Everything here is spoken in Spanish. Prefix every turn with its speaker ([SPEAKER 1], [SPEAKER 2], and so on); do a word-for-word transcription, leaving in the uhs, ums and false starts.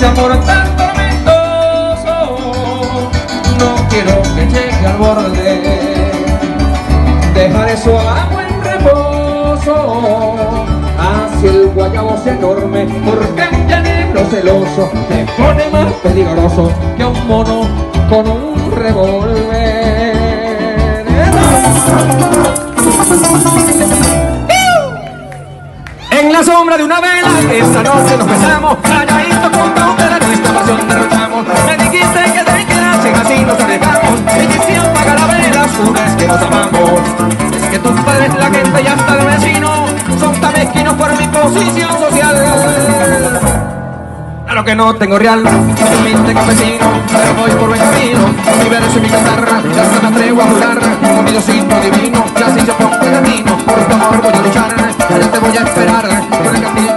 [SPEAKER 1] ese amor tan tormentoso no quiero que llegue al borde. Dejaré su agua en reposo hacia el guayabo enorme, porque un llanero celoso te pone más peligroso que un mono con un revólver. En la sombra de una vela, esta noche nos besamos, calladitos con cautela, nuestra pasión derrochamos. Me dijiste que te quedasen, así nos arriesgamos, y si apaga la vela, una es que nos amamos. Es que tus padres, la gente y hasta el vecino son tan mezquinos por mi posición social. Claro que no tengo real, soy humilde campesino, pero voy por buen camino. Mi verso y mi guitarra, ya se me atrevo a jurar, con mi diosito divino, ya si se pongo latino, por tu amor voy a luchar, allá te voy a esperar, por el castillo